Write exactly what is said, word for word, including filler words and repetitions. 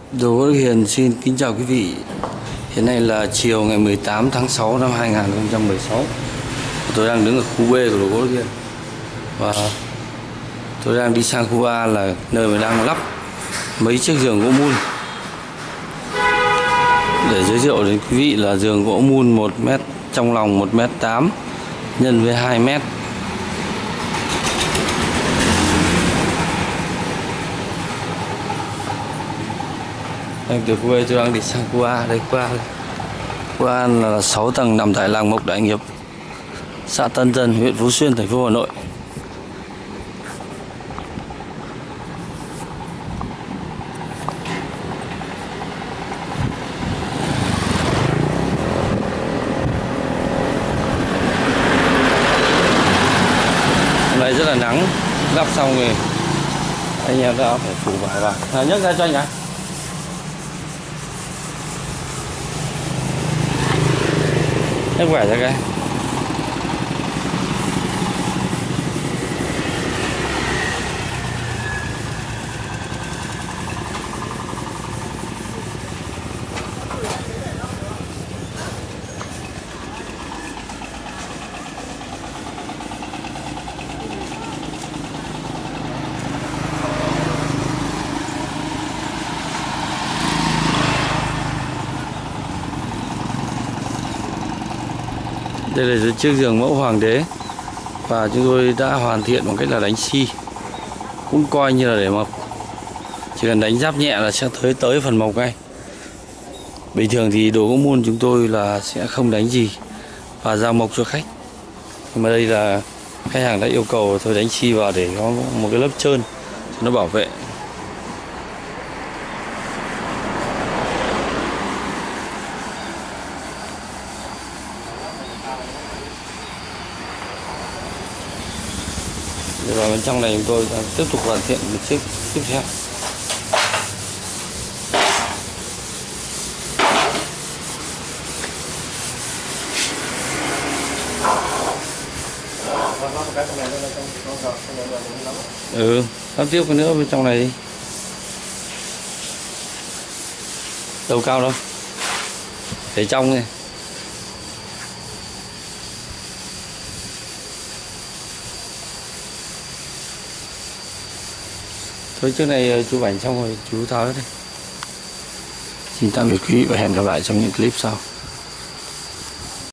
Đồ Gỗ Đức Hiền xin kính chào quý vị. Hiện nay là chiều ngày mười tám tháng sáu năm hai nghìn không trăm mười sáu. Tôi đang đứng ở khu B của Đồ Gỗ Đức Hiền và tôi đang đi sang khu A là nơi mà đang lắp mấy chiếc giường gỗ mun. Để giới thiệu đến quý vị là giường gỗ mun một mét trong lòng một mét tám nhân với hai mét. Đang từ khu B tôi đang đi sang khu A. Đây khu A, khu A là sáu tầng nằm tại làng Mộc Đại Nghiệp, xã Tân Dân, huyện Phú Xuyên, thành phố Hà Nội. Hôm nay rất là nắng, lắp xong rồi anh em đã phải phủ vải vào. À, nhấc ra cho anh ạ. Nhấc vải ra cái. Đây là chiếc giường mẫu Hoàng Đế và chúng tôi đã hoàn thiện bằng cách là đánh xi, cũng coi như là để mộc. Chỉ cần đánh giáp nhẹ là sẽ tới tới phần mộc ngay. Bình thường thì đồ gỗ mun chúng tôi là sẽ không đánh gì và giao mộc cho khách, nhưng mà đây là khách hàng đã yêu cầu tôi đánh xi vào để có một cái lớp trơn cho nó bảo vệ. Để vào bên trong này chúng tôi đang tiếp tục hoàn thiện một chiếc tiếp theo. Ừ, lắp tiếp cái nữa bên trong này đi. Đâu cao đâu, để trong này. Thôi trước này chụp ảnh xong rồi chú tháo hết đi. Xin tạm biệt quý vị và hẹn gặp lại trong những clip sau.